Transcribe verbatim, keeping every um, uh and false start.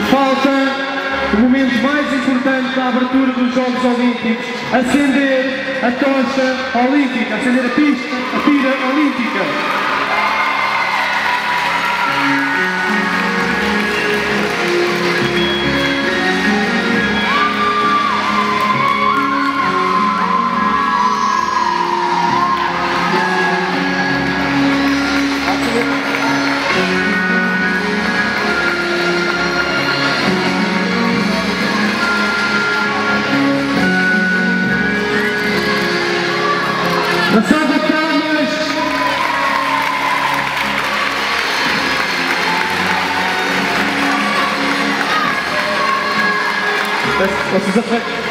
falta o momento mais importante da abertura dos Jogos Olímpicos: acender a tocha olímpica, acender a pista, a pira olímpica. Uma salva de palmas! Vocês